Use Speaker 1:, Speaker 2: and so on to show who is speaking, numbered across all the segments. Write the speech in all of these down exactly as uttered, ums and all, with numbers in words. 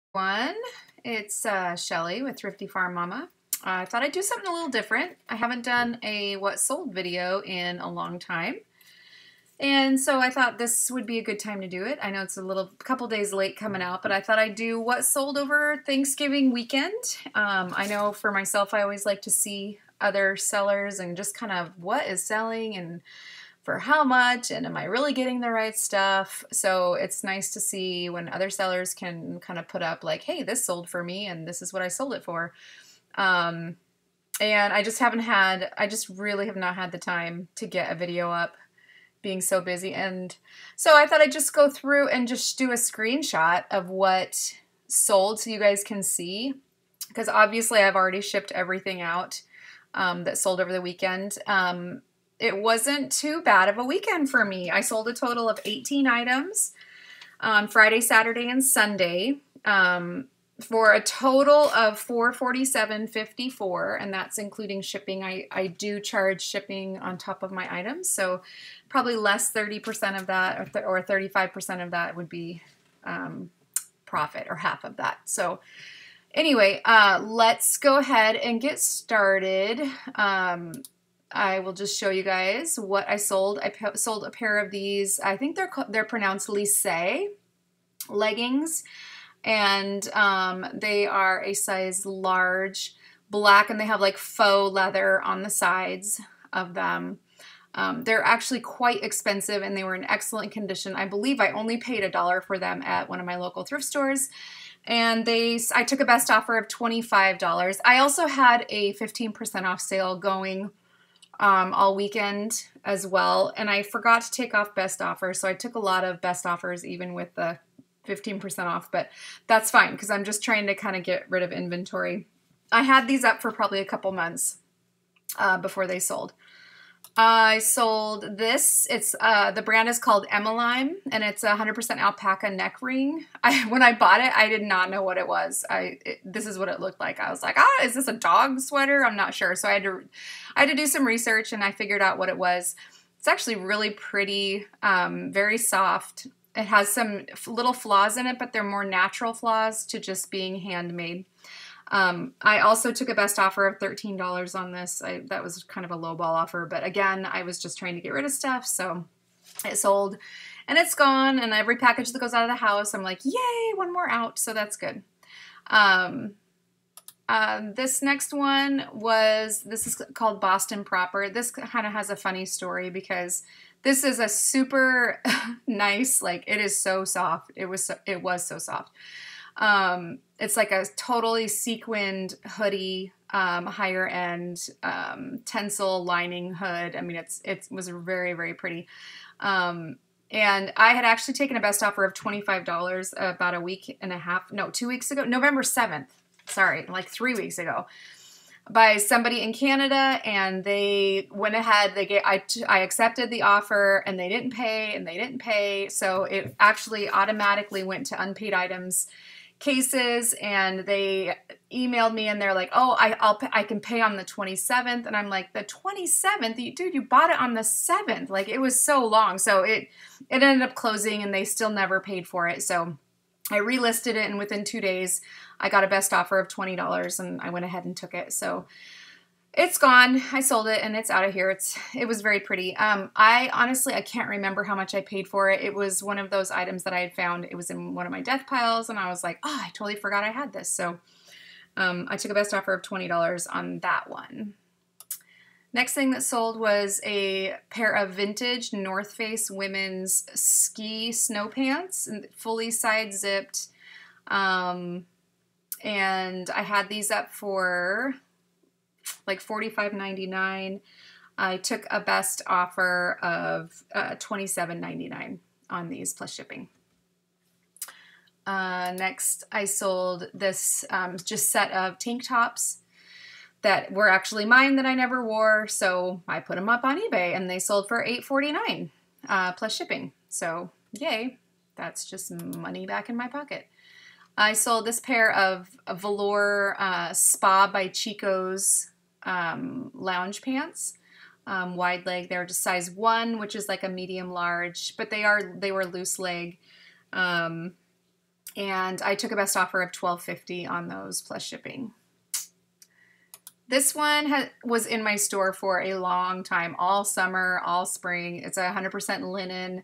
Speaker 1: One, it's uh, Shelly with Thrifty Farm Mama. Uh, I thought I'd do something a little different. I haven't done a what sold video in a long time. And so I thought this would be a good time to do it. I know it's a little couple days late coming out, but I thought I'd do what sold over Thanksgiving weekend. Um, I know for myself, I always like to see other sellers and just kind of what is selling and for how much, and am I really getting the right stuff? So it's nice to see when other sellers can kind of put up like, hey, this sold for me and this is what I sold it for. Um, and I just haven't had, I just really have not had the time to get a video up, being so busy. And so I thought I'd just go through and just do a screenshot of what sold so you guys can see, because obviously I've already shipped everything out um, that sold over the weekend. Um, it wasn't too bad of a weekend for me. I sold a total of eighteen items on Friday, Saturday, and Sunday um, for a total of four forty-seven fifty-four, and that's including shipping. I, I do charge shipping on top of my items, so probably less thirty percent of that or, th or thirty-five percent of that would be um, profit, or half of that. So anyway, uh, let's go ahead and get started. Um, I will just show you guys what I sold. I sold a pair of these, I think they're they're pronounced Lycée leggings, and um, they are a size large, black, and they have like faux leather on the sides of them. Um, they're actually quite expensive, and they were in excellent condition. I believe I only paid a dollar for them at one of my local thrift stores. And they, I took a best offer of twenty-five dollars. I also had a fifteen percent off sale going Um, all weekend as well, and I forgot to take off best offer, so I took a lot of best offers even with the fifteen percent off, but that's fine because I'm just trying to kind of get rid of inventory. I had these up for probably a couple months uh, before they sold. I sold this. It's uh, the brand is called Emmeline, and it's a one hundred percent alpaca neck ring. I, when I bought it, I did not know what it was. I it, this is what it looked like. I was like, ah, is this a dog sweater? I'm not sure. So I had to I had to do some research, and I figured out what it was. It's actually really pretty, um, very soft. It has some little flaws in it, but they're more natural flaws to just being handmade. Um, I also took a best offer of thirteen dollars on this. I, that was kind of a lowball offer, but again, I was just trying to get rid of stuff, so it sold, and it's gone, and every package that goes out of the house, I'm like, yay, one more out, so that's good. Um, uh, this next one was, this is called Boston Proper. This kind of has a funny story because this is a super nice, like, it is so soft. It was so, it was so soft. Um, it's like a totally sequined hoodie, um, higher end, um, tencel lining hood. I mean, it's, it was very, very pretty. Um, and I had actually taken a best offer of twenty-five dollars about a week and a half, no, two weeks ago, November seventh, sorry, like three weeks ago, by somebody in Canada, and they went ahead, they get, I, I accepted the offer, and they didn't pay, and they didn't pay, so it actually automatically went to unpaid items cases, and they emailed me, and they're like, oh, I, I'll I can pay on the twenty-seventh, and I'm like, the twenty-seventh? Dude, you bought it on the seventh. Like, it was so long, so it, it ended up closing, and they still never paid for it, so I relisted it, and within two days, I got a best offer of twenty dollars, and I went ahead and took it, so it's gone. I sold it, and it's out of here. It's it was very pretty. Um, I honestly, I can't remember how much I paid for it. It was one of those items that I had found. It was in one of my death piles, and I was like, oh, I totally forgot I had this. So um, I took a best offer of twenty dollars on that one. Next thing that sold was a pair of vintage North Face women's ski snow pants, fully side zipped. Um, and I had these up for like forty-five ninety-nine. I took a best offer of uh, twenty-seven ninety-nine on these plus shipping. Uh, next, I sold this um, just set of tank tops that were actually mine that I never wore, so I put them up on eBay, and they sold for eight forty-nine uh, plus shipping. So yay, that's just money back in my pocket. I sold this pair of, of velour uh, Spa by Chico's um, lounge pants, um, wide leg. They're just size one, which is like a medium large, but they are they were loose leg. Um, And I took a best offer of twelve fifty on those plus shipping. This one ha was in my store for a long time, all summer, all spring. It's a one hundred percent linen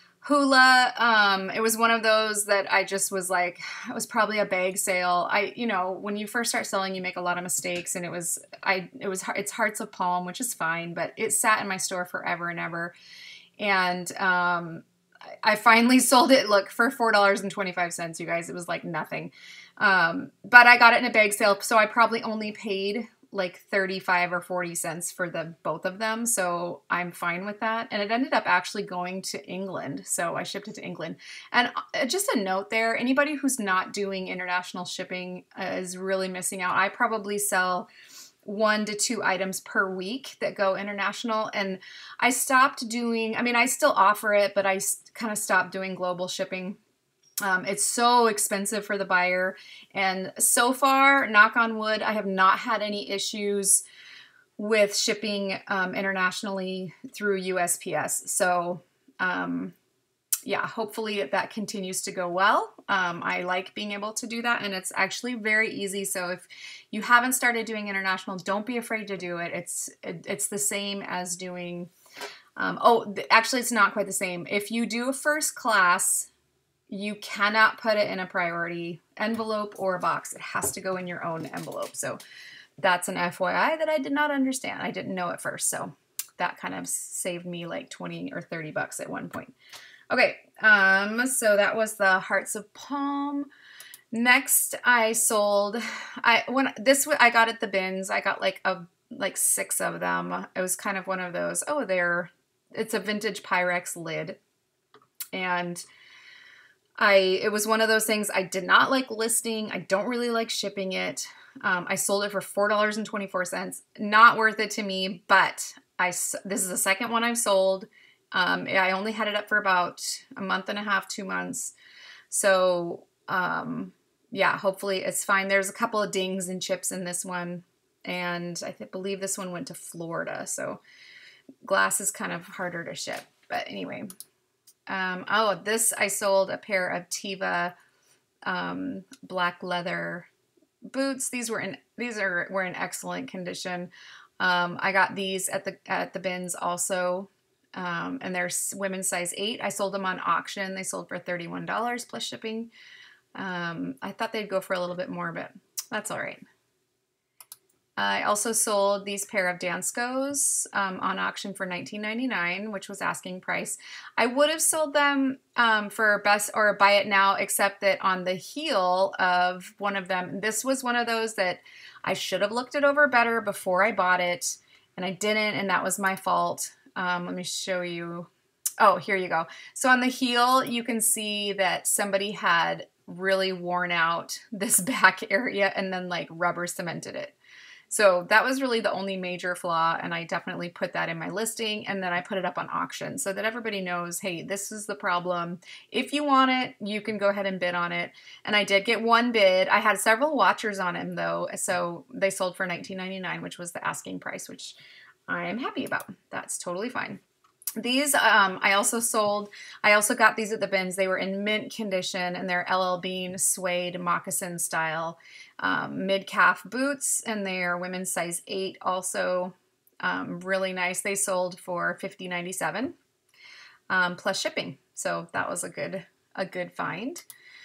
Speaker 1: hula. Um, it was one of those that I just was like, it was probably a bag sale. I, you know, when you first start selling, you make a lot of mistakes, and it was, I, it was, it's Hearts of Palm, which is fine, but it sat in my store forever and ever. And, um, I finally sold it, look, for four dollars and twenty-five cents, you guys. It was like nothing. Um, but I got it in a bag sale, so I probably only paid like thirty-five or forty cents for the both of them, so I'm fine with that. And it ended up actually going to England, so I shipped it to England. And just a note there, anybody who's not doing international shipping is really missing out. I probably sell one to two items per week that go international, and I stopped doing, I mean, I still offer it, but I kind of stopped doing global shipping. Um, it's so expensive for the buyer, and so far, knock on wood, I have not had any issues with shipping um, internationally through U S P S. So um, yeah, hopefully that continues to go well. Um, I like being able to do that, and it's actually very easy. So if you haven't started doing international, don't be afraid to do it. It's it, it's the same as doing, um, oh, actually it's not quite the same. If you do a first class, you cannot put it in a priority envelope or a box. It has to go in your own envelope. So that's an F Y I that I did not understand. I didn't know at first. So that kind of saved me like twenty or thirty bucks at one point. Okay, um, so that was the Hearts of Palm. Next, I sold, I when this I got at the bins. I got like a like six of them. It was kind of one of those, oh, they're, it's a vintage Pyrex lid. And I, it was one of those things I did not like listing. I don't really like shipping it. Um, I sold it for four dollars and twenty-four cents. Not worth it to me, but I, this is the second one I've sold. Um, I only had it up for about a month and a half, two months. So, um, yeah, hopefully it's fine. There's a couple of dings and chips in this one. And I th believe this one went to Florida. So glass is kind of harder to ship. But anyway. Um, oh, this, I sold a pair of Teva um, black leather boots. These were in, these are, were in excellent condition. Um, I got these at the, at the bins also. Um, and they're women's size eight. I sold them on auction. They sold for thirty-one dollars plus shipping. Um, I thought they'd go for a little bit more, but that's all right. I also sold these pair of Danskos um, on auction for nineteen ninety-nine, which was asking price. I would have sold them um, for best or buy it now, except that on the heel of one of them, this was one of those that I should have looked it over better before I bought it, and I didn't, and that was my fault. Um, let me show you. Oh, here you go. So on the heel, you can see that somebody had really worn out this back area and then like rubber cemented it. So that was really the only major flaw, and I definitely put that in my listing, and then I put it up on auction so that everybody knows, hey, this is the problem. If you want it, you can go ahead and bid on it. And I did get one bid. I had several watchers on him though, so they sold for nineteen ninety-nine, which was the asking price, which I'm happy about. That's totally fine. These um, I also sold. I also got these at the bins. They were in mint condition, and they're L L Bean suede moccasin style um, mid-calf boots, and they're women's size eight also. Um, really nice. They sold for fifty ninety-seven um, plus shipping, so that was a good a good find.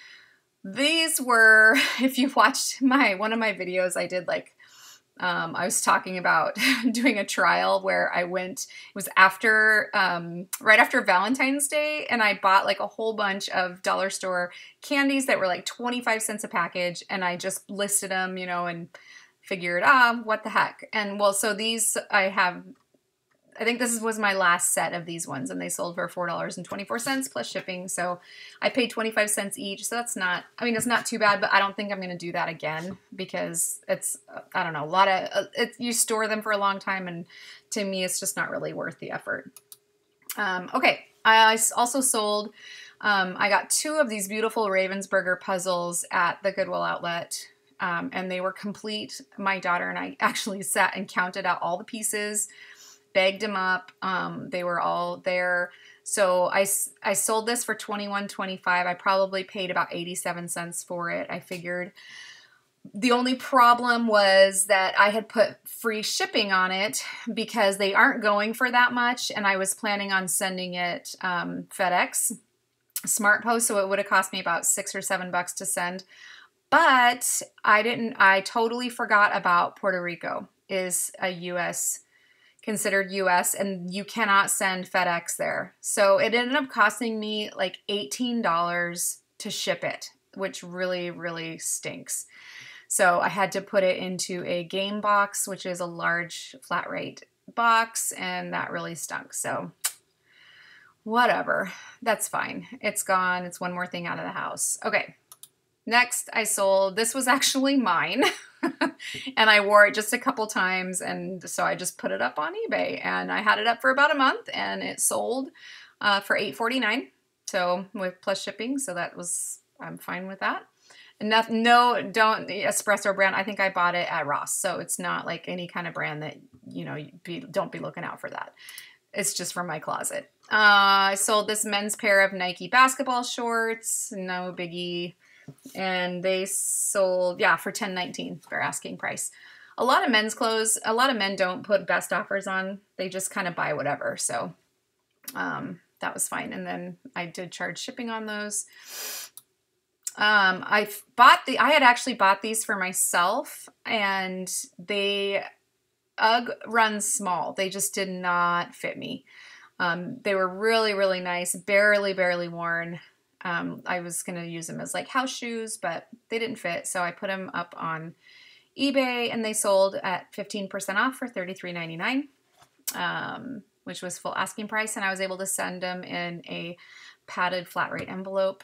Speaker 1: These were, if you watched my one of my videos, I did like. Um, I was talking about doing a trial where I went, it was after, um, right after Valentine's Day, and I bought like a whole bunch of dollar store candies that were like twenty-five cents a package, and I just listed them, you know, and figured, ah, what the heck. And well, so these I have, I think this was my last set of these ones, and they sold for four dollars and twenty-four cents plus shipping. So I paid twenty-five cents each. So that's not, I mean, it's not too bad, but I don't think I'm going to do that again because it's, I don't know, a lot of, uh, it, you store them for a long time, and to me, it's just not really worth the effort. Um, okay. I also sold, um, I got two of these beautiful Ravensburger puzzles at the Goodwill outlet. Um, and they were complete. My daughter and I actually sat and counted out all the pieces, bagged them up. Um, they were all there. So I, I sold this for twenty-one twenty-five. I probably paid about eighty-seven cents for it, I figured. The only problem was that I had put free shipping on it because they aren't going for that much, and I was planning on sending it um, FedEx SmartPost, so it would have cost me about six or seven bucks to send. But I didn't, I totally forgot about Puerto Rico is a U S, considered U S, and you cannot send FedEx there. So it ended up costing me like eighteen dollars to ship it, which really, really stinks. So I had to put it into a game box, which is a large flat rate box, and that really stunk. So whatever, that's fine. It's gone. It's one more thing out of the house. Okay, next I sold, this was actually mine, and I wore it just a couple times, and so I just put it up on eBay, and I had it up for about a month, and it sold uh, for eight forty-nine, so with plus shipping, so that was, I'm fine with that. Enough, no, don't, espresso brand, I think I bought it at Ross, so it's not like any kind of brand that, you know, be, don't be looking out for that. It's just from my closet. Uh, I sold this men's pair of Nike basketball shorts, no biggie, and they sold, yeah, for ten nineteen, their asking price. A lot of men's clothes, a lot of men don't put best offers on, they just kind of buy whatever, so um, that was fine. And then I did charge shipping on those. Um, I bought the, I had actually bought these for myself, and they, UGG runs small. They just did not fit me. Um, they were really, really nice, barely, barely worn. Um, I was going to use them as like house shoes, but they didn't fit. So I put them up on eBay, and they sold at fifteen percent off for thirty-three ninety-nine, um, which was full asking price. And I was able to send them in a padded flat rate envelope.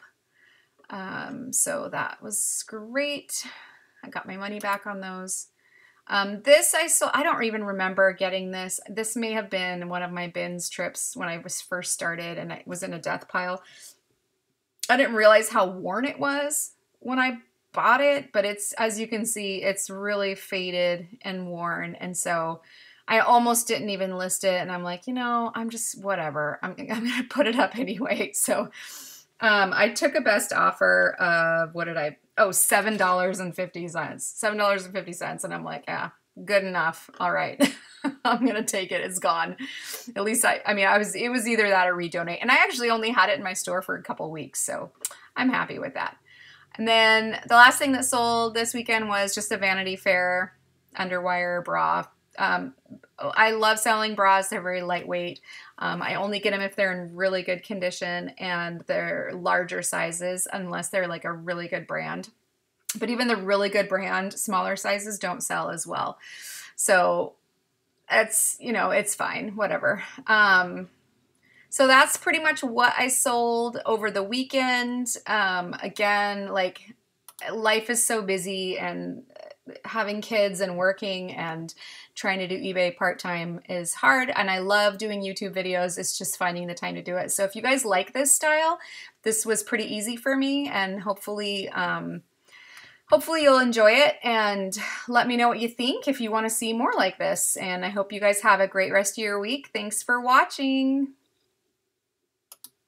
Speaker 1: Um, so that was great. I got my money back on those. Um, this I saw, I don't even remember getting this. This may have been one of my bins trips when I was first started, and I was in a death pile. I didn't realize how worn it was when I bought it, but it's, as you can see, it's really faded and worn. And so I almost didn't even list it. And I'm like, you know, I'm just, whatever. I'm, I'm going to put it up anyway. So Um, I took a best offer of, what did I, oh, seven dollars and fifty cents. seven dollars and fifty cents. And I'm like, yeah, good enough. All right. I'm going to take it. It's gone. At least I, I mean, I was, it was either that or redonate. And I actually only had it in my store for a couple weeks. So I'm happy with that. And then the last thing that sold this weekend was just a Vanity Fair underwire bra. Um, I love selling bras. They're very lightweight. Um, I only get them if they're in really good condition, and they're larger sizes unless they're like a really good brand. But even the really good brand, smaller sizes don't sell as well. So it's, you know, it's fine, whatever. Um, so that's pretty much what I sold over the weekend. Um, again, like, life is so busy, and having kids and working and trying to do eBay part-time is hard, and I love doing YouTube videos. It's just finding the time to do it. So if you guys like this style, this was pretty easy for me, and hopefully um, hopefully you'll enjoy it, and let me know what you think if you want to see more like this. And I hope you guys have a great rest of your week. Thanks for watching.